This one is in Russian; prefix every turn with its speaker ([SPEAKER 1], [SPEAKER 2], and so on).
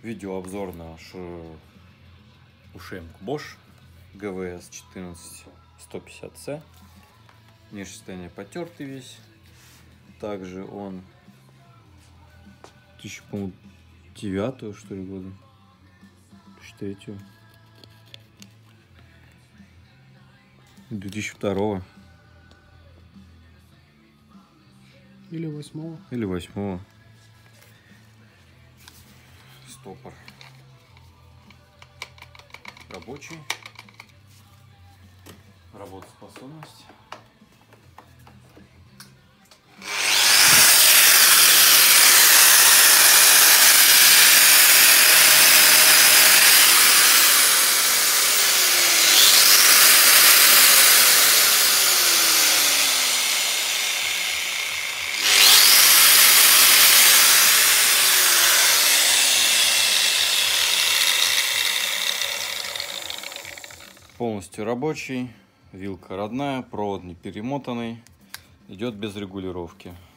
[SPEAKER 1] Видеообзор на ушемку Bosch ГВС 14150C. Внешнее состояние потертый весь. Также он 2009 что ли года, 2003, 2002
[SPEAKER 2] или 8-го.
[SPEAKER 1] Или 8-го. Стопор рабочий. Работоспособность. Полностью рабочий, вилка родная, провод не перемотанный, идет без регулировки.